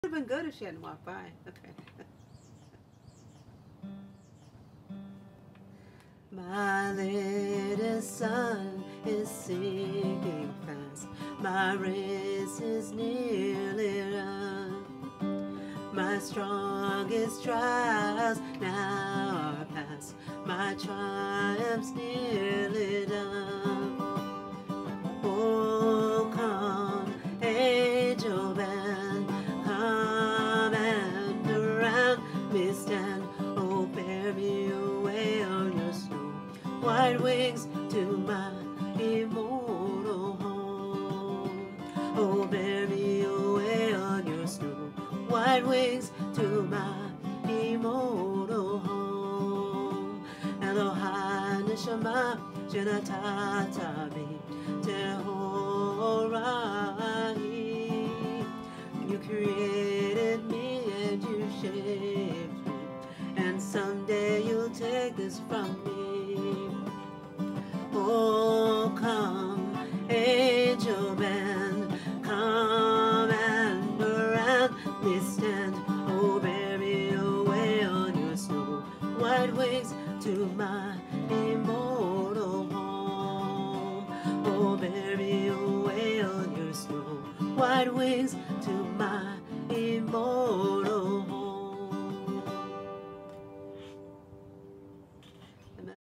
Would have been good if she hadn't walked by. Okay. My little sun is sinking fast. My race is nearly run. My strongest trials now are past. My triumph's nearly done. Oh, come, angel band, come and around me stand. Oh, bear me away on your snow white wings to my immortal home. Oh, bear me away on your snow white wings to my immortal home. Elohai neshama shenatata bi tehorai. You created me and you shaped me, and someday you'll take this from me. Oh, come, angel band, come and around me stand. Oh, bear me away on your snow white wings to my immortal home. Oh, bear me away on your snow white wings to my immortal